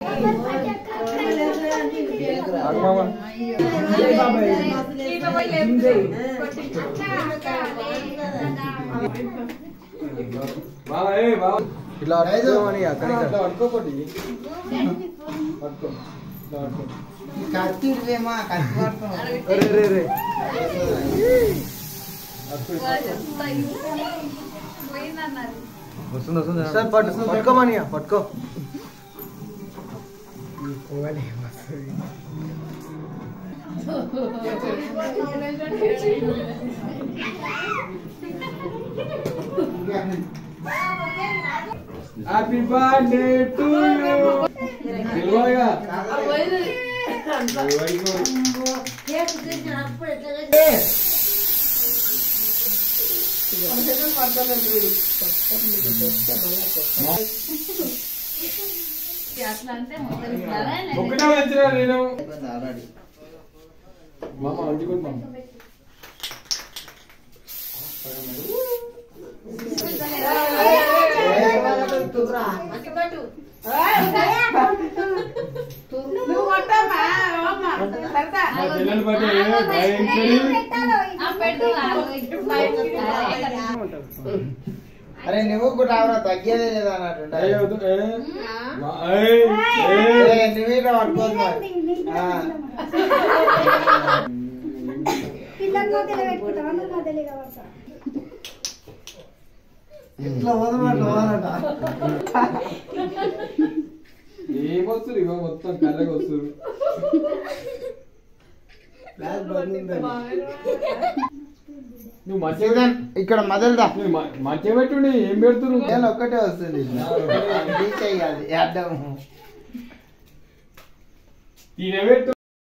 ఇట్లా పట్టుకోండి కత్తిరేమా కత్తి వస్తుంది వస్తుంది పట్టుకోమని పట్టుకో హ్యాపీ బర్త్డే టు యూ ఒకటే వచ్చినా నేను మామ అంటుకుంటా అరే నువ్వు కూడా రావరా తగ్గేదే లేదా అన్నట్టు నువ్వే పట్టుకోదు ఏమొస్తుంది ఇవ మొత్తం కళ్ళకి వస్తుంది నువ్వు మంచిగా ఇక్కడ మొదలుదా మంచిగా పెట్టుండి ఏం పెడుతున్నావు ఒక్కటే వస్తుంది అడ్డం తినబెట్టు